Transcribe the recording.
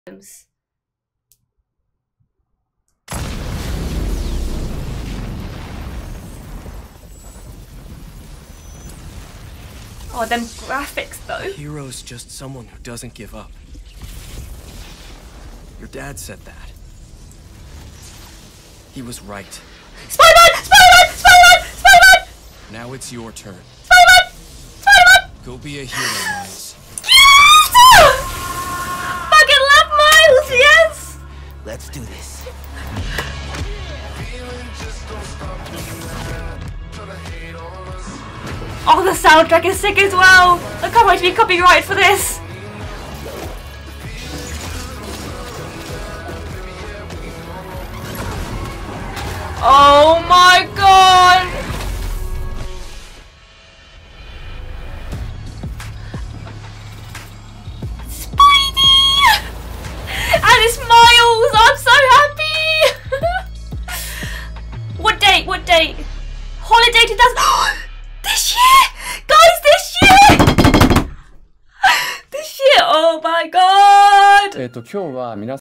Oh, them graphics though. A hero's just someone who doesn't give up. Your dad said that. He was right. Spider-Man! Spider-Man! Spider-Man! Spider-Man! Now it's your turn. Spider-Man! Spider-Man! Go be a hero, Miles. Yes! Fucking love Miles, yes! Let's do this. Oh, the soundtrack is sick as well! I can't wait to be copyrighted for this! Oh my god! Spidey! And it's Miles! I'm so happy! What date? What date? Holiday 2000. This year! Guys, this year! This year! Oh my god! 今日は皆